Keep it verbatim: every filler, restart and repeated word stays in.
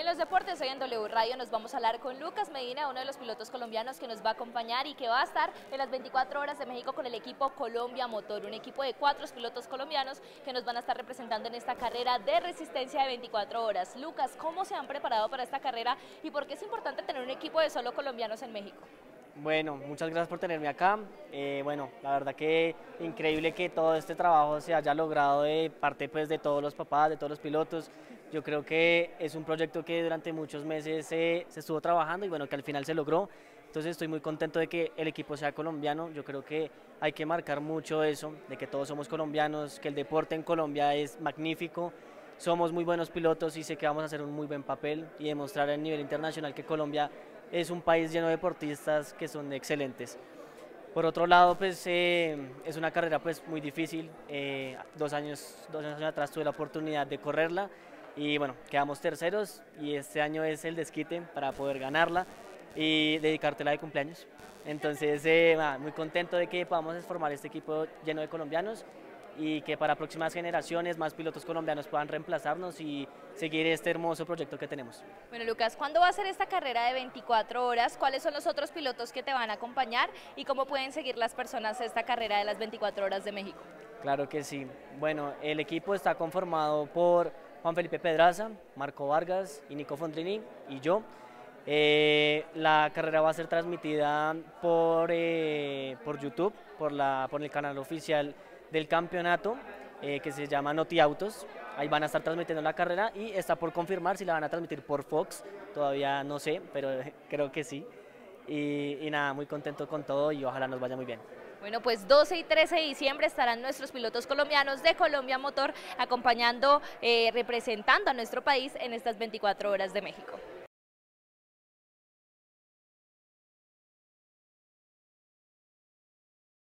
los deportes, hoy en W Radio nos vamos a hablar con Lucas Medina, uno de los pilotos colombianos que nos va a acompañar y que va a estar en las veinticuatro horas de México con el equipo Colombia Motor, un equipo de cuatro pilotos colombianos que nos van a estar representando en esta carrera de resistencia de veinticuatro horas. Lucas, ¿cómo se han preparado para esta carrera y por qué es importante tener un equipo de solo colombianos en México? Bueno, muchas gracias por tenerme acá. Eh, bueno, la verdad que increíble que todo este trabajo se haya logrado de parte pues, de todos los papás, de todos los pilotos. Yo creo que es un proyecto que durante muchos meses se, se estuvo trabajando y bueno, que al final se logró. Entonces estoy muy contento de que el equipo sea colombiano. Yo creo que hay que marcar mucho eso, de que todos somos colombianos, que el deporte en Colombia es magnífico. Somos muy buenos pilotos y sé que vamos a hacer un muy buen papel y demostrar a nivel internacional que Colombia es un país lleno de deportistas que son excelentes. Por otro lado, pues eh, es una carrera pues muy difícil. Eh, dos años, dos años atrás tuve la oportunidad de correrla y bueno, quedamos terceros y este año es el desquite para poder ganarla y dedicártela de cumpleaños. Entonces, eh, muy contento de que podamos formar este equipo lleno de colombianos y que para próximas generaciones más pilotos colombianos puedan reemplazarnos y seguir este hermoso proyecto que tenemos. Bueno, Lucas, ¿cuándo va a ser esta carrera de veinticuatro horas? ¿Cuáles son los otros pilotos que te van a acompañar y cómo pueden seguir las personas esta carrera de las veinticuatro horas de México? Claro que sí. Bueno, el equipo está conformado por Juan Felipe Pedraza, Marco Vargas y Nico Fondrini y yo. Eh, la carrera va a ser transmitida por, eh, por YouTube, por, la, por el canal oficial del campeonato eh, que se llama Noti Autos. Ahí van a estar transmitiendo la carrera y está por confirmar si la van a transmitir por Fox, todavía no sé, pero creo que sí. Y, y nada, muy contento con todo y ojalá nos vaya muy bien. Bueno, pues doce y trece de diciembre estarán nuestros pilotos colombianos de Colombia Motor acompañando, eh, representando a nuestro país en estas veinticuatro horas de México.